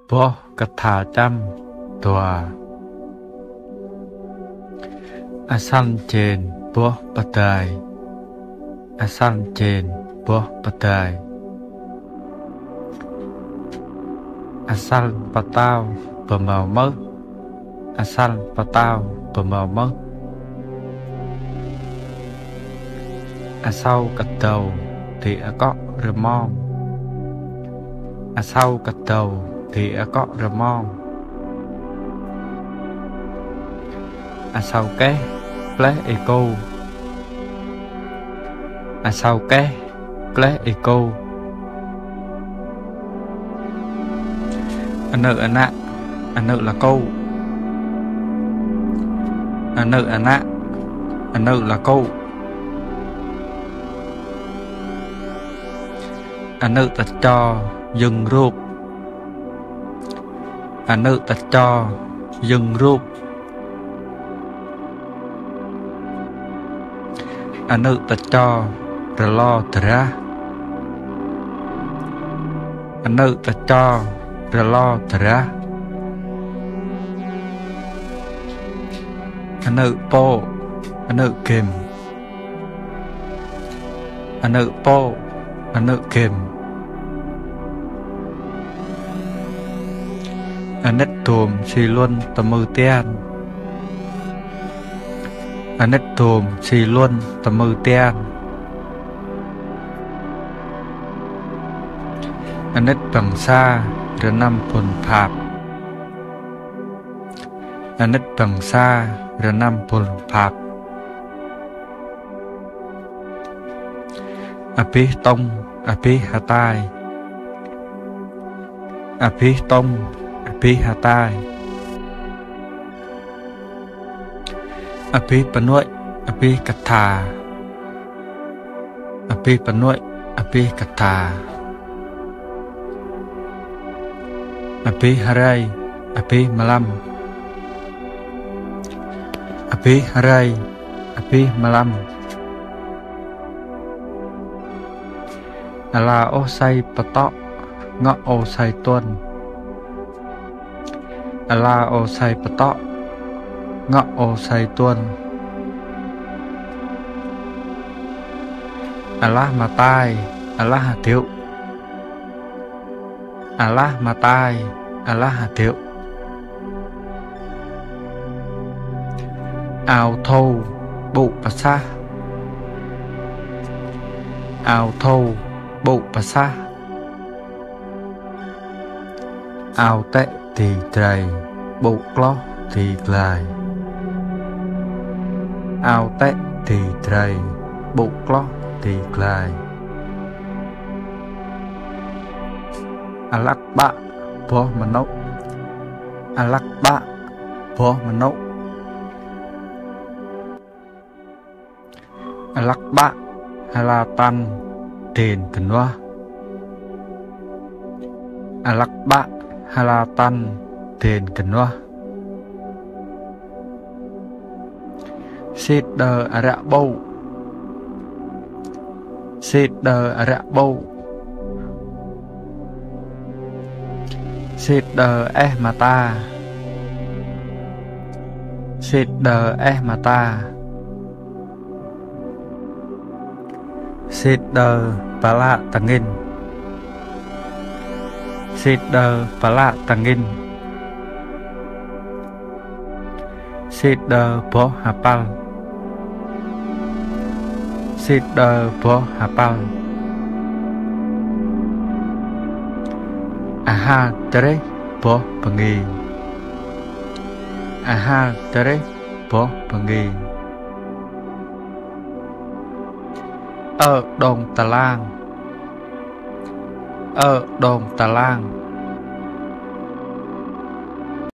bó cắt thả trăm tòa san trên bó bát tài san trên bó bát tài san bát tao bờ màu mớ san bát tao bờ màu mớ sau cắt đầu thì có rơ mong sau cắt đầu thì có rơ mong sau cái lẽ eco sau cái lẽ eco anh nợ là câu anh nợ là câu anh nợ ta cho dừng ruột anh nợ ta cho dừng ruột anh nợ ta cho rồi lo ra anh nợ ta cho rồi lo ra anh nợ po anh nợ kìm anh nợ po anh nợ kìm anh nết thùm xì luôn tầm mưu tiên anh nết thùm xì luôn tầm mưu tiên anh nết bằng xa rồi năm phồn phạp anh nết bằng xa rồi năm phồn phạp api tông api hà tai api tông api hà tai api panuai api katha api panuai api katha api harai api malam api harai api malam ala osai patok ngọ osai tuần ala osai patok ngọ osai tuần ala matai ala hà tiệu ala matai ala hà tiệu ao thâu bụ bà sa ao thâu bụ bà sa ao tệ thì trời bụ lo thì lại ao tệ thì trời bụ lo thì lại alak bạ bó mà nấu alak bạ bó mà nấu alak bạ hala tan tiền cần hoa alak bạ hala tan tiền cần hoa xịt đờ ara bâu xịt đờ ara bâu xịt đờ mata xịt đờ mata xịt đờ pala tangin xịt đờ pala tangin xịt đờ po hapal xịt đờ po hapal aha tere po pengi aha tere po pengi ở đồn Tà Lang ở đồn Tà Lang